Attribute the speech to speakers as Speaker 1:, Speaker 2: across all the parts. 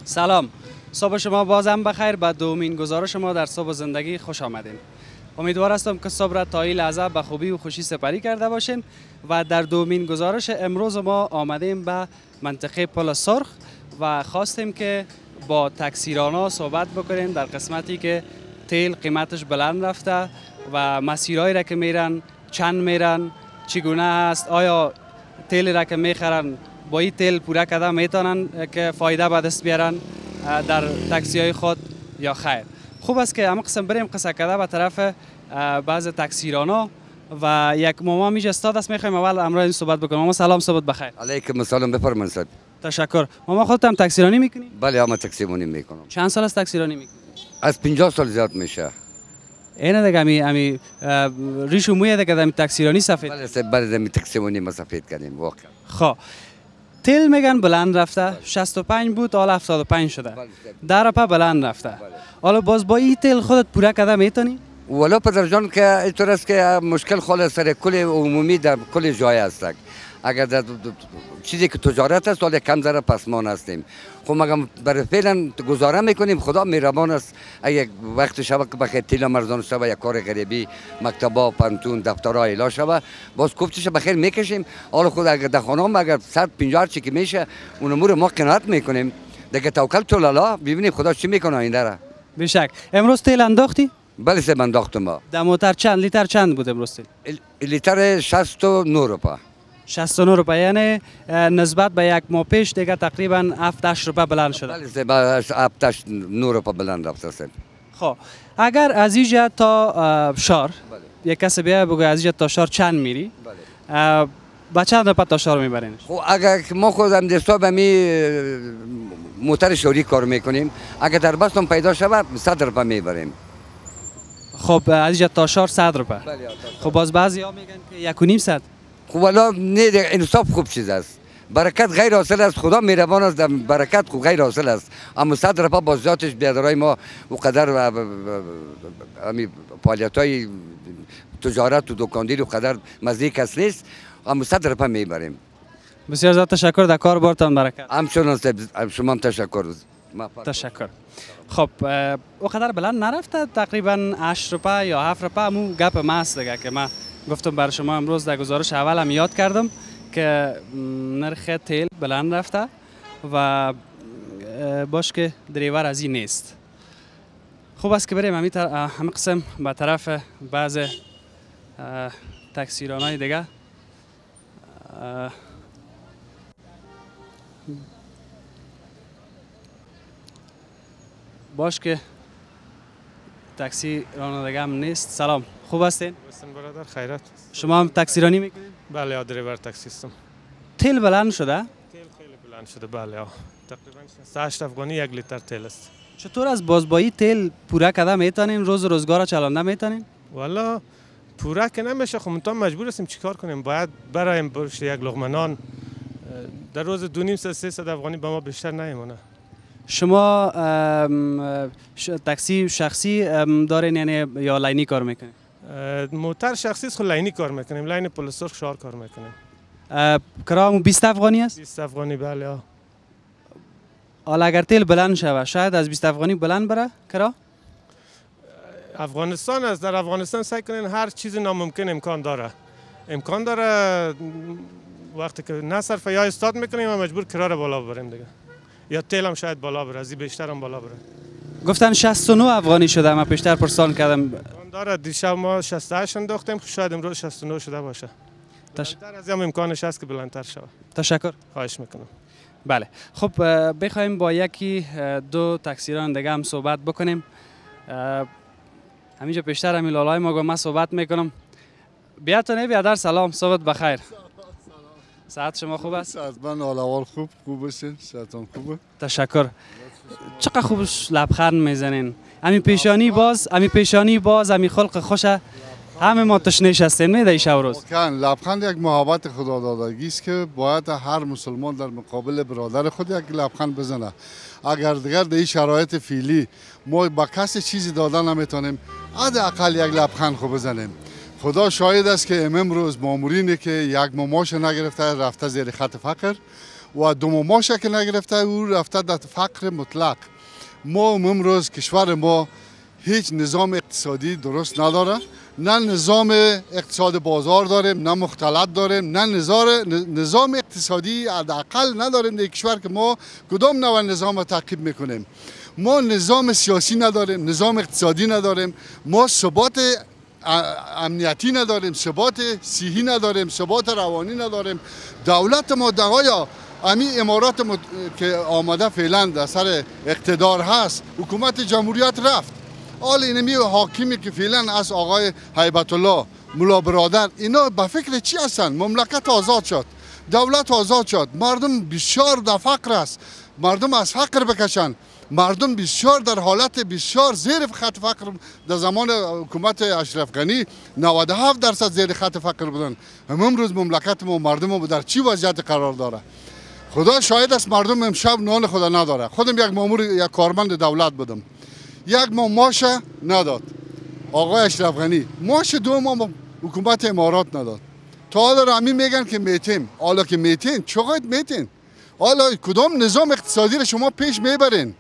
Speaker 1: سلام، صبح شما بازم بخیر. به دومین گزارش ما در صبح زندگی خوش آمدین. امیدوار هستم که صبح را تا این لحظه به خوبی و خوشی سپری کرده باشین و در دومین گزارش امروز ما آمدیم به منطقه پل سرخ و خواستیم که با تاکسیرانا صحبت بکنیم در قسمتی که تیل قیمتش بلند رفته و مسیرهایی را که میرن چند میرن، چگونه است، آیا تیل را که میخرن با این تیل پوره کده میتونن که فایده به دست بیارن در تاکسی های خود یا خیر. خوب است که اما قسم بریم قصه کده به طرف بعض تاکسیرانا و یک ماما میشه استاد است. میخوایم اول امروز صحبت بکنیم. ماما سلام، صبح بخیر.
Speaker 2: علیکم السلام، بفرمایید صاحب.
Speaker 1: تشکر. ماما خودت هم تاکسیرانی میکنی؟
Speaker 2: بله، هم تاکسیرانی میکنم.
Speaker 1: چند سال از تاکسیرانی میکنی؟
Speaker 2: از 50 سال زیاد میشه.
Speaker 1: اینه دیگه امی ریش و موی دیگه تاکسیرانی سفید.
Speaker 2: بله صاحب، بله می تاکسیرانی ما سفید کردیم واقعا.
Speaker 1: خب تیل میگن بلند رفته، 65 بود حالا 75 شده. در پا بلند رفته. حالا باز با این تیل خودت پوره کده میتونی؟
Speaker 2: ولی پدر جان که اینطور است که مشکل خال سر کل عمومی در کل جای است. اگر در چیزی که تجارت است ولی کم ذره پسمان هستیم. خب مگم برای فعلا گزاره میکنیم. خدا مهربان است. اگه وقت شب که بخیر تیل مرزان شب یک کار غریبی مکتبا پانتون دفترها ایلا شب باز کوفتش بخیر میکشیم. حالا خود اگر در خانه اگر 150 چی که میشه اون امور ما قناعت میکنیم. دیگه توکل تو الله ببینیم خدا چی میکنه آینده را.
Speaker 1: بیشک. امروز تیل انداختی؟
Speaker 2: بله سه انداختم.
Speaker 1: در موتر چند لیتر چند بود امروز تیل؟
Speaker 2: لیتر 69 روپا.
Speaker 1: 69 روپیه، یعنی نسبت به یک ماه پیش دیگه تقریبا 7-8 روپیه بلند شده.
Speaker 2: بله 7-8 روپیه بلند رفته.
Speaker 1: خب اگر از اینجا تا شار یک کسی بیا بگه از اینجا تا شار چند میری؟ بله. با چند روپیه تا شار میبرین؟
Speaker 2: خب اگر ما خودم دستا به می موتر شوری کار میکنیم، اگر در بستم پیدا شود 100 روپیه میبریم.
Speaker 1: خب از اینجا تا شار 100 روپیه.
Speaker 2: بله.
Speaker 1: خب باز بعضیا میگن که 1.5 100.
Speaker 2: خب والا نه، انصاف خوب چیز است. برکت غیر حاصل است. خدا مهربان است. برکت خوب غیر حاصل است. اما 100 روپیه باز ذاتش بیادرای ما و قدر امی فعالیت‌های تجارت و دکانداری و قدر مزدیک است نیست. اما 100 روپیه میبریم.
Speaker 1: بسیار زیاد تشکر. در کار بارتان برکت.
Speaker 2: همچنان شما هم تشکر.
Speaker 1: تشکر. خب او قدر بلند نرفته، تقریبا 8 روپیه یا 7 روپیه. همون گپ ما است دیگه که من گفتم برای شما امروز در گزارش اول هم یاد کردم که نرخ تیل بلند رفته و باش که دریور از این نیست. خوب است که بریم همه قسم به طرف بعض تاکسیرانای دیگه. باش که تاکسی راننده دیگه هم نیست. سلام، خوب هستین؟
Speaker 3: بسم برادر، خیرت.
Speaker 1: شما هم تاکسی رانی میکنید؟
Speaker 3: بله، دریور تاکسی هستم.
Speaker 1: تیل بلند شده؟
Speaker 3: تیل خیلی بلند شده. بله تقریبا 8 افغانی 1 لیتر تیل است. چطور
Speaker 1: از بازبایی تیل پوره کده میتونین؟ روزگار چلانده میتونین؟
Speaker 3: والا پوره که نمیشه. خب منتها مجبور هستیم چیکار کنیم؟ باید برایم برش یک لقمه نان در روز 2.5-300 افغانی به ما بیشتر نمیمونه.
Speaker 1: شما تاکسی شخصی دارین یعنی یا لاینی کار میکنین؟
Speaker 3: موتر شخصی است، خود لاینی کار میکنیم. لاین پل سرخ شهر کار میکنیم.
Speaker 1: کرایه 20 افغانی است؟
Speaker 3: 20 افغانی بله.
Speaker 1: حالا اگر تیل بلند شود شاید از 20 افغانی بلند بره کرا؟
Speaker 3: افغانستان است. در افغانستان سعی کنین هر چیز ناممکن امکان داره. امکان داره وقتی که نه صرف یا استاد میکنیم و مجبور کرا رو بالا ببریم دیگه. یا تیل هم شاید بالا بره، از این بیشتر هم بالا بره.
Speaker 1: گفتن 69 افغانی شده. من پیشتر پرسان کردم.
Speaker 3: داره دیشب ما 68 انداختیم، شاید امروز 69 شده باشه. بلندتر از هم امکانش هست که بلندتر شود.
Speaker 1: تشکر.
Speaker 3: خواهش میکنم.
Speaker 1: بله خب بخوایم با یکی دو تاکسیران دیگه هم صحبت بکنیم. همینجا پیشتر همین لالای ما گفت من صحبت میکنم. بیاتون بیادر سلام، صبح بخیر. ساعت شما خوب است؟
Speaker 4: ساعت من حال خوب باشین. ساعتون خوبه.
Speaker 1: تشکر. چقدر خوب لبخند میزنین. همین پیشانی باز همین خلق خوشه. همه ما تشنه هستیم میده شب روز.
Speaker 4: واقعا لبخند یک محبت خدا دادگی است که باید هر مسلمان در مقابل برادر خود یک لبخند بزنه. اگر دیگر در این شرایط فعلی ما با کسی چیزی دادن نمیتونیم، حداقل یک لبخند خو بزنیم. خدا شاهد است که امروز مامورینی که یک ماماش نگرفته رفته زیر خط فقر و دوماش که نگرفته او رفته در فقر مطلق. ما امروز کشور ما هیچ نظام اقتصادی درست نداره، نه نظام اقتصاد بازار داریم، نه مختلط داریم، نه نظام اقتصادی حداقل نداریم در کشور که ما کدام نوع نظام را تعقیب میکنیم. ما نظام سیاسی نداریم، نظام اقتصادی نداریم، ما ثبات امنیتی نداریم، ثبات صحی نداریم، ثبات روانی نداریم. دولت ما دقایا امی امارات که آمده فعلا در سر اقتدار هست، حکومت جمهوریت رفت. حال اینمی حاکمی که فعلا از آقای هیبت الله ملا برادر، اینا به فکر چی هستن؟ مملکت آزاد شد، دولت آزاد شد، مردم بسیار در فقر است، مردم از فقر بکشن. مردم بسیار در حالت بسیار زیر خط فقر در زمان حکومت اشرف غنی 97% زیر خط فقر بودن. امروز مملکت ما مردم ما در چی وضعیت قرار داره؟ خدا شاهد است مردم امشب نان خدا نداره. خودم یک مامور یک کارمند دولت بودم، یک ماه معاش نداد آقای اشرف غنی، معاش 2 ماه حکومت امارات نداد. تا حالا همین میگن که میتیم. حالا که میتین چقدر میتین؟ حالا کدام نظام اقتصادی رو شما پیش میبرین؟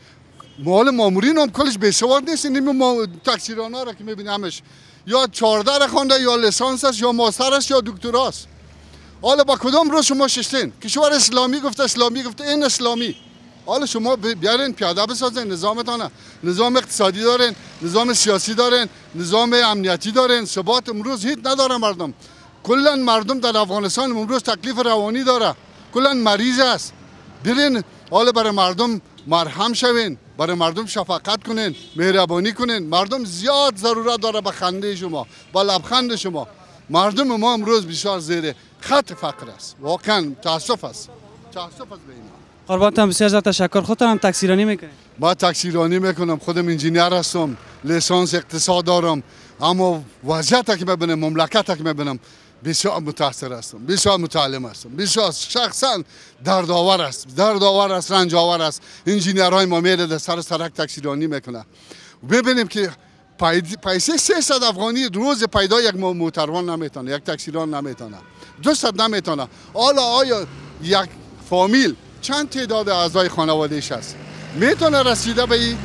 Speaker 4: مال مامورین هم کلش بیسواد نیستین. این تکثیرانا را که میبینمش یا 14 را خوانده، یا لیسانس است، یا ماستر است، یا دکتراست. حالا با کدام روز شما ششتین؟ کشور اسلامی گفته، اسلامی گفته، این اسلامی. حالا شما بیارین پیاده بسازین نظامتان. نظام اقتصادی دارین، نظام سیاسی دارین، نظام امنیتی دارین. ثبات امروز هیچ نداره مردم. کلا مردم در افغانستان امروز تکلیف روانی داره، کلا مریض است. برین حالا برای مردم مرهم شوین، برای مردم شفقت کنین، مهربانی کنین. مردم زیاد ضرورت داره به خنده شما، با لبخند شما. مردم ما امروز بسیار زیر خط فقر است. واقعا تاسف است، تاسف است به این.
Speaker 1: قربانتان بسیار زیاد تشکر. خودتان هم تکثیرانی میکنید؟
Speaker 4: ما تکثیرانی میکنم، خودم انجینیر هستم، لیسانس اقتصاد دارم، اما وضعیت که میبینم، مملکت که میبینم بسیار متاثر هستم، بسیار متعلم هستم، بسیار شخصا دردآور است، رنج آور است. انجینیرهای ما میره در سر سرک تکثیرانی میکنه. ببینیم که پیسه 300 افغانی روز پیدا یک موتروان نمیتونه، یک تکثیران نمیتونه، 200 نمیتونه. حالا آیا یک فامیل چند تعداد اعضای خانواده‌اش است میتونه رسیده به این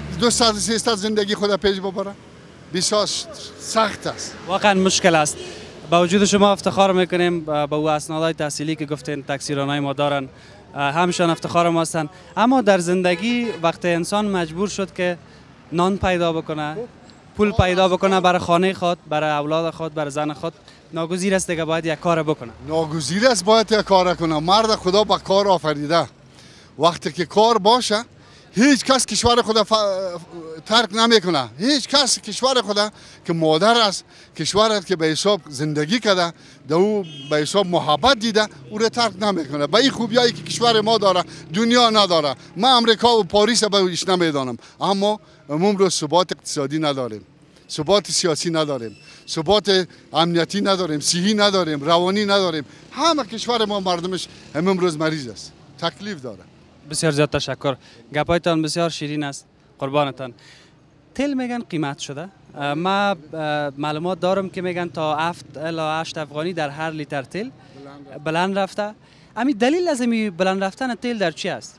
Speaker 4: 200-300 زندگی خود پیش ببره؟ بسیار سخت است،
Speaker 1: واقعا مشکل است. با وجود شما افتخار میکنیم با او اسنادهای تحصیلی که گفتین تکثیرانای ما دارن، همشان افتخار ما هستن. اما در زندگی وقتی انسان مجبور شد که نان پیدا بکنه، پول پیدا بکنه برای خانه خود، برای اولاد خود، برای زن خود، ناگزیر است که باید یک کار بکنه.
Speaker 4: ناگزیر است باید یک کار کنه. مرد خدا با کار آفریده. وقتی که کار باشه هیچ کس کشور خدا ترک نمیکنه. هیچ کس کشور خدا که مادر است، کشور است که به حساب زندگی کرده، در او به حساب محبت دیده، او را ترک نمیکنه. به این خوبیایی که کشور ما داره دنیا نداره. من امریکا و پاریس به اوش نمیدانم، اما امروز ثبات اقتصادی نداریم، ثبات سیاسی نداریم، ثبات امنیتی نداریم، صحی نداریم، روانی نداریم. همه کشور ما مردمش امروز مریض است، تکلیف داره.
Speaker 1: بسیار زیاد تشکر. گپایتان بسیار شیرین است. قربانتان. تل میگن قیمت شده. ما معلومات دارم که میگن تا 7 الی 8 افغانی در هر لیتر تل بلند رفته. امی دلیل از این بلند رفتن تل در چی است؟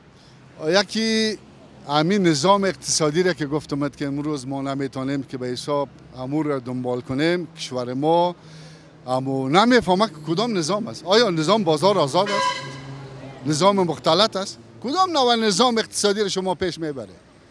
Speaker 4: یکی همین نظام اقتصادی را که گفتم که امروز ما نمیتونیم که به حساب امور را دنبال کنیم. کشور ما اما نمیفهمه که کدام نظام است. آیا نظام بازار آزاد است؟ نظام مختلط است؟ کدام نوع نظام اقتصادی را شما پیش میبره؟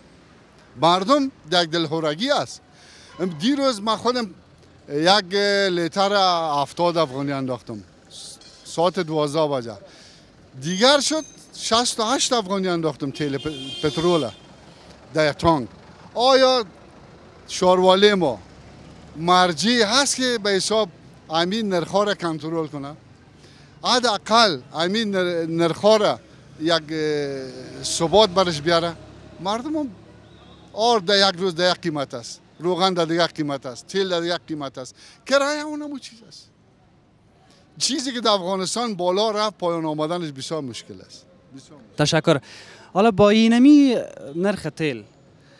Speaker 4: مردم در دلهورگی است. دیروز من خودم یک لیتر 70 افغانی انداختم ساعت 12 بجه. دیگر شد 68 افغانی انداختم تیل پترول در تانک. آیا شاروالی ما مرجعی هست که به حساب همین نرخ‌ها را کنترل کنه؟ حداقل همین نرخ‌ها را یک ثبات برش بیاره. مردم هم آرد در یک روز در یک قیمت است، روغن در یک قیمت است، تیل در یک قیمت است، کرایه اونم چیز است. چیزی که در افغانستان بالا رفت پایان آمدنش بسیار مشکل است.
Speaker 1: تشکر. حالا با اینمی نرخ تیل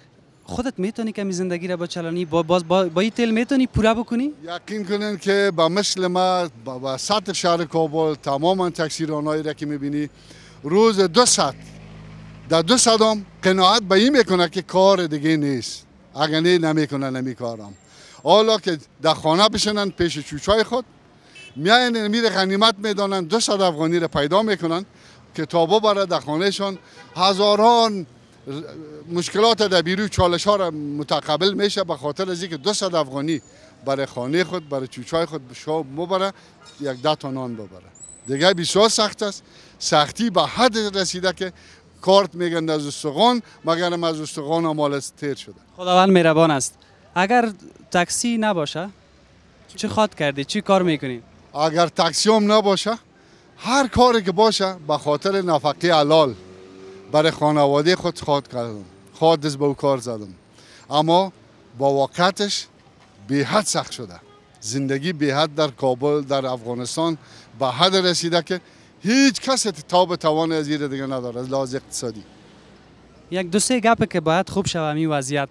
Speaker 1: خودت میتونی کمی زندگی را بچلانی با این تیل میتونی پورا بکنی؟
Speaker 4: یقین کنین که با مثل ما با سطح شهر کابل تماما تاکسیرانایی را که میبینی روز 200 در 200 هم قناعت به این میکنه که کار دیگه نیست. اگر نمیکنه نمیکارم. حالا که در خانه بشنن پیش چوچای خود میاین میره غنیمت میدانن 200 افغانی را پیدا میکنن که تا ببره در خانهشان هزاران مشکلات در بیرو چالش ها را متقبل میشه به خاطر از اینکه 200 افغانی برای خانه خود برای چوچای خود شاب مبره یک 10 تا نان ببره. دیگه بسیار سخت است. سختی به حد رسیده که کارت میگن از استخوان مگرم از استخوان مال تیر شده.
Speaker 1: خداوند مهربان است. اگر تاکسی نباشه چه خواد کردی؟ چی کار میکنی؟
Speaker 4: اگر تاکسی هم نباشه هر کاری که باشه به خاطر نفقه حلال برای خانواده خود خواد کردم. خواد دست به کار زدم. اما با واقعیتش به حد سخت شده. زندگی به حد در کابل در افغانستان به حد رسیده که هیچ کس تاب توان از این دیگه نداره از لحاظ اقتصادی.
Speaker 1: یک دو سه گپ که باید خوب شوه می وضعیت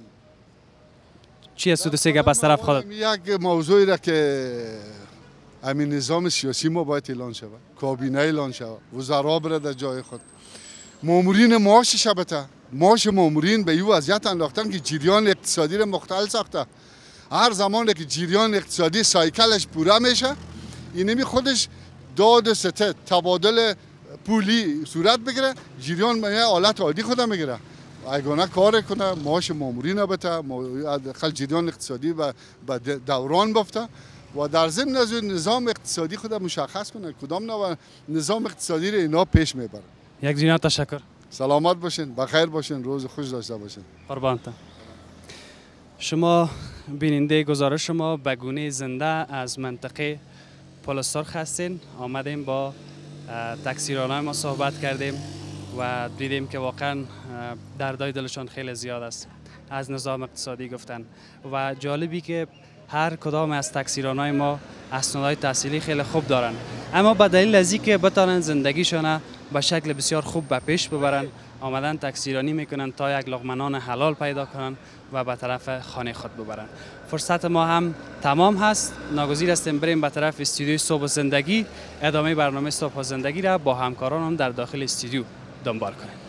Speaker 1: چی است؟ دو سه گپ از طرف خودت.
Speaker 4: یک موضوعی را که همین نظام سیاسی ما باید اعلان شود، کابینه اعلان شود، وزرا بره در جای خود، مامورین معاش شبته، معاش مامورین به این وضعیت انداختن که جریان اقتصادی را مختل ساخته. هر زمانی که جریان اقتصادی سایکلش پورا میشه اینمی خودش داد و ستد تبادل پولی صورت بگیره، جریان به حالت عادی خود میگیره. اگه کار کنه معاش مامورین بته، خل جریان اقتصادی به دوران بفته و در ضمن از نظام اقتصادی خود مشخص کنه کدام نوع نظام اقتصادی رو اینا پیش میبره.
Speaker 1: یک جناب تشکر.
Speaker 4: سلامت باشین، بخیر باشین، روز خوش داشته باشین.
Speaker 1: قربانتم. شما بیننده گزارش ما به گونه زنده از منطقه پل سرخ هستین. آمدیم با تاکسیرانای ما صحبت کردیم و دیدیم که واقعا دردای دلشان خیلی زیاد است. از نظام اقتصادی گفتن و جالبی که هر کدام از تاکسیرانای ما اسنادهای تحصیلی خیلی خوب دارن، اما به دلیل از اینکه بتانن زندگیشان به شکل بسیار خوب به پیش ببرن آمدن تاکسیرانی میکنن تا یک لقمه نان حلال پیدا کنن و به طرف خانه خود ببرن. فرصت ما هم تمام هست. ناگزیر هستیم بریم به طرف استودیوی صبح زندگی. ادامه برنامه صبح زندگی را با همکارانم در داخل استودیو دنبال کنیم.